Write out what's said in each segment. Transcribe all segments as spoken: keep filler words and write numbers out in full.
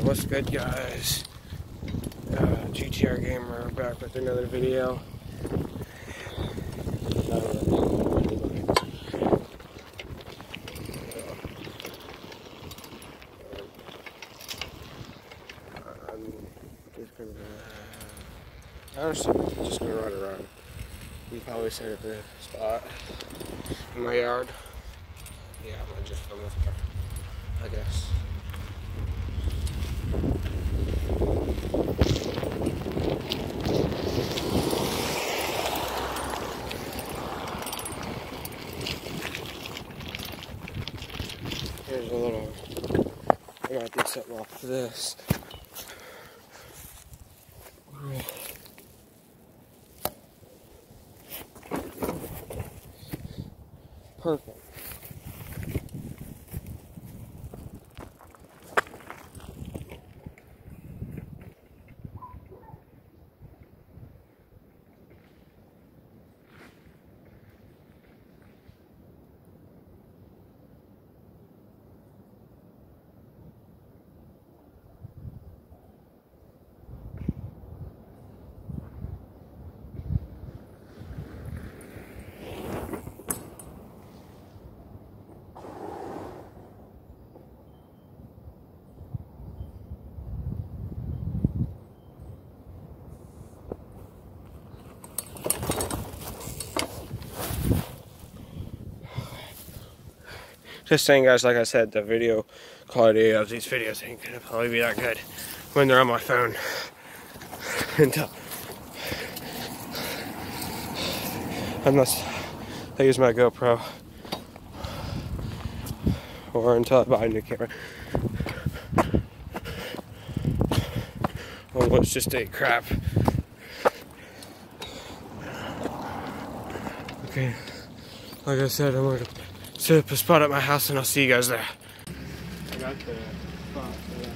What's good, guys? Uh, G T R Gamer back with another video. I'm just gonna, honestly, just gonna run around. You probably set up a spot in my yard. Yeah, I'm gonna just film this part, I guess. Here's a little, I might do something off this. Perfect. Just saying, guys, like I said, the video quality of these videos ain't gonna probably be that good when they're on my phone. Until, unless I use my GoPro, or until I buy a new camera. Well, it's just a crap. Okay, like I said, I'm gonna set up a spot at my house and I'll see you guys there. I got the spot for that.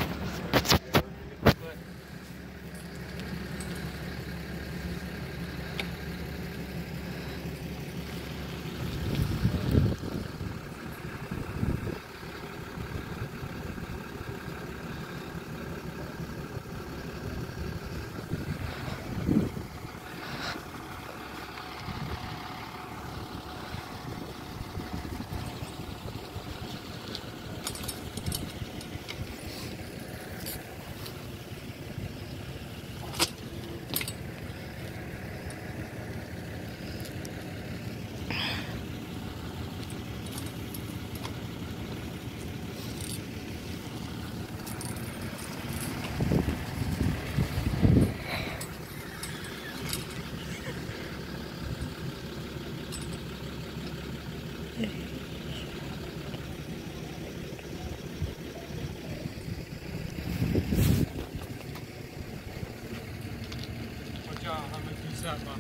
How much you set, man?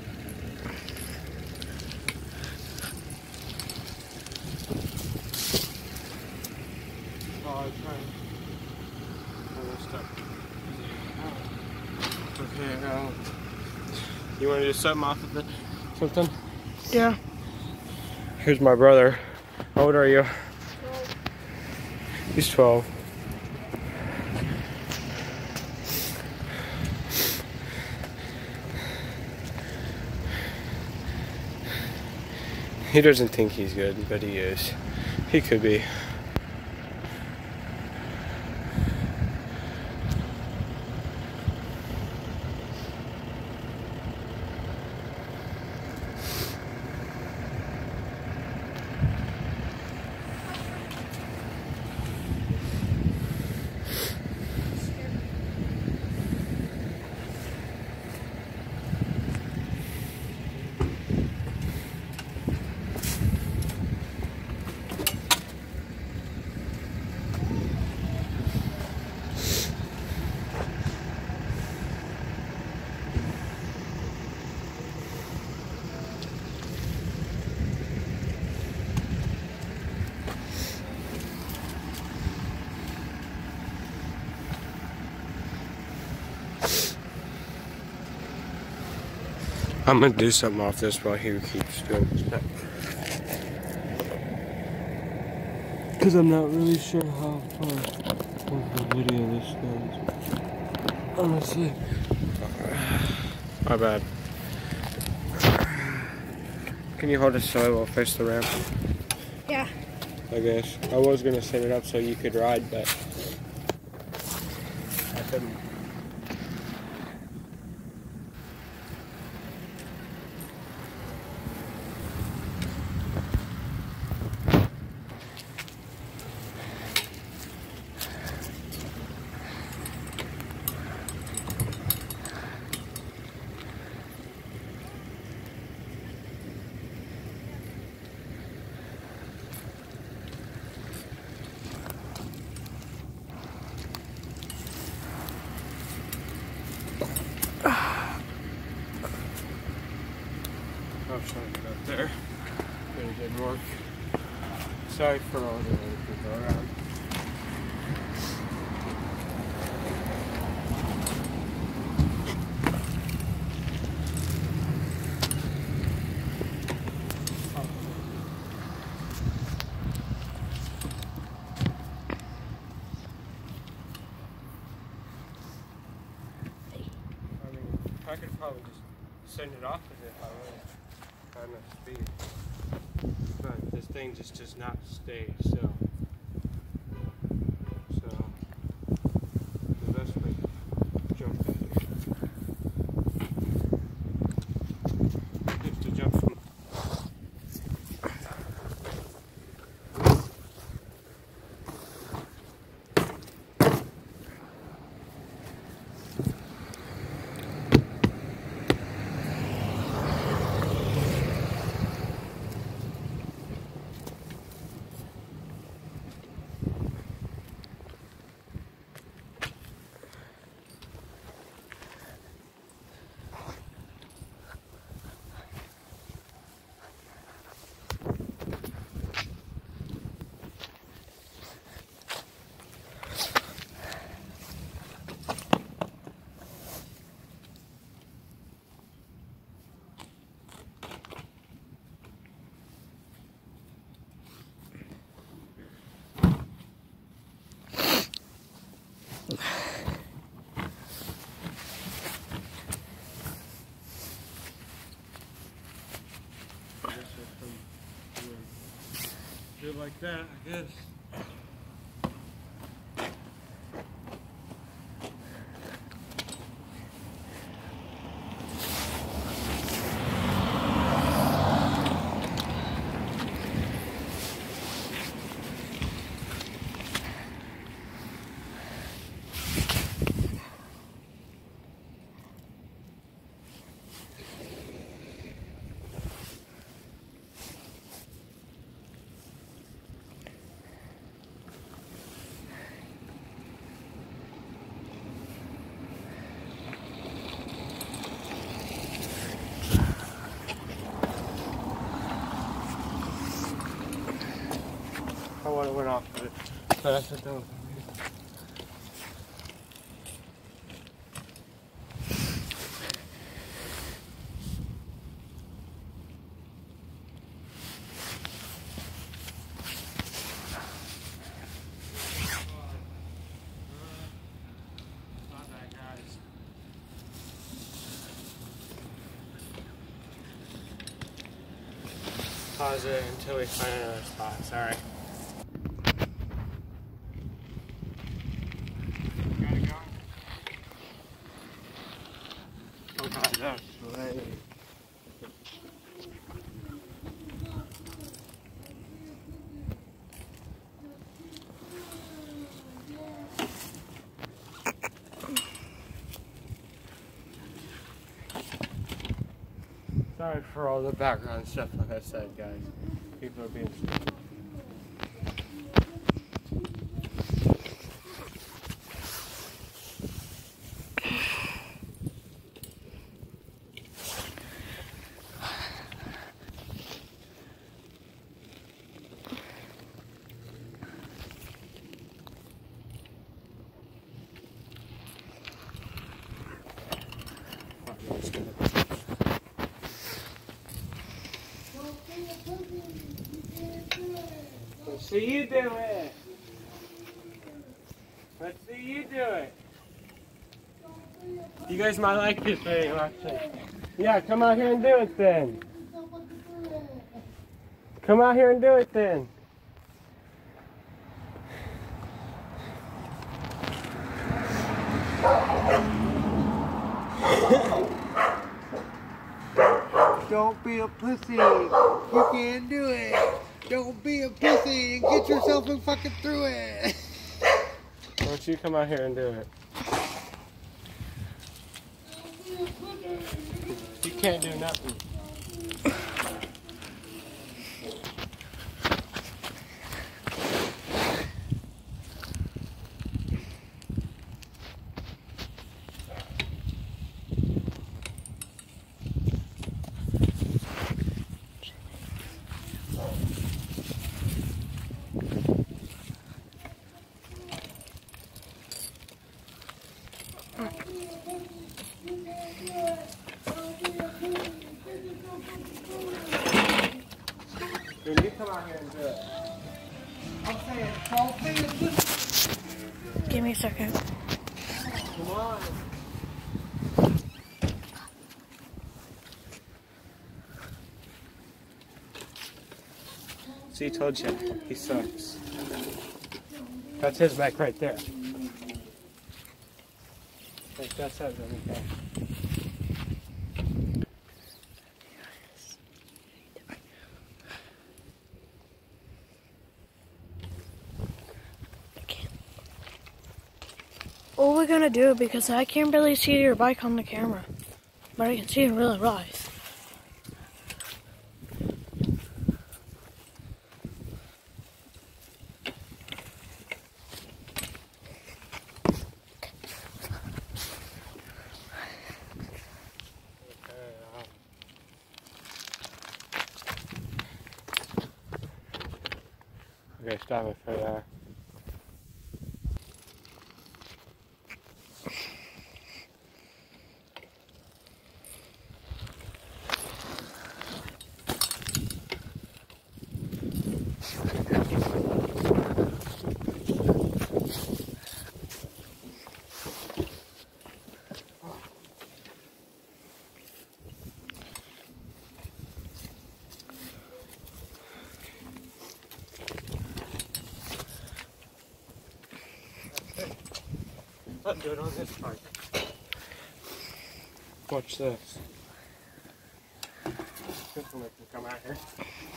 Oh, I'm trying. I'm stuck. Okay, now. You want to do something off of it? Something? Yeah. Here's my brother. How old are you? twelve. He's twelve. He doesn't think he's good, but he is. He could be. I'm gonna do something off this while he keeps doing stuff. Because I'm not really sure how far. still the video of this guys. Honestly. My bad. Can you hold it so I will face the ramp? Yeah. I guess. I was gonna set it up so you could ride, but I couldn't. I was trying to get up there, but it didn't work. Sorry for all the other people around. I mean, I could probably just send it off with it if I wanted. Kind of speed, but this thing just does not stay still. So the best way to jump is to jump from. Do it like that, I guess. I would have went off of it, but I said no. Pause it until we find another spot. Sorry. Gotta go. Oh God, that's way. Sorry for all the background stuff, like I said, guys. People are being stupid. So you do it. Let's see you do it. You guys might like this video, actually. Yeah, come out here and do it then. Come out here and do it then. Don't be a pussy. You can do it. Don't be a pussy and get yourself and fucking through it. Why don't you come out here and do it? You can't do nothing. Dude, you come out here and do it. I'm saying, don't be a pussy. Give me a second. Come on. See, told you, he sucks. That's his back right there. Like that's how it goes. What are we gonna do? Because I can't really see your bike on the camera, but I can see it really rise. Okay, stop it for that. Let's do it on this part. Watch this. This one can come out here.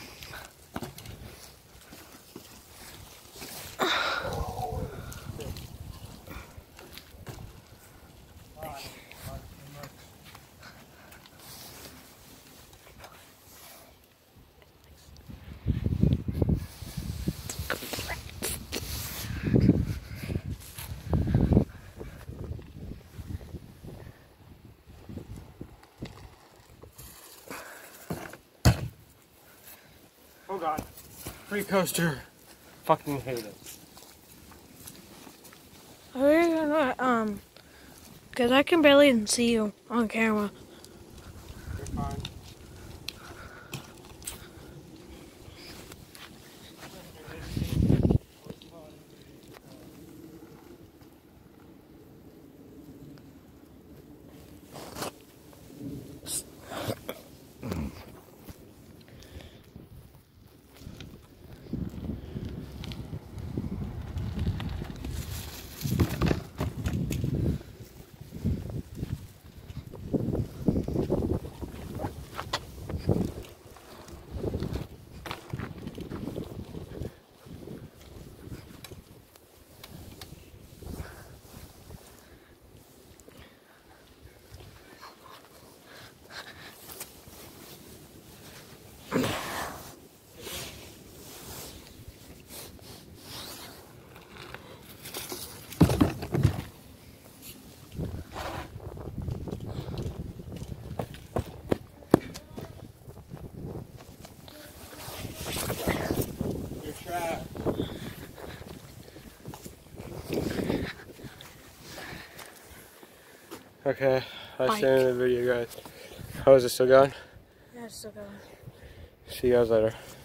Oh god. Free coaster. Fucking hate it. Are you gonna, um, because I can barely even see you on camera. You're fine. Okay, that's the end of the video, guys. How is it still going? Yeah, it's still going. See you guys later.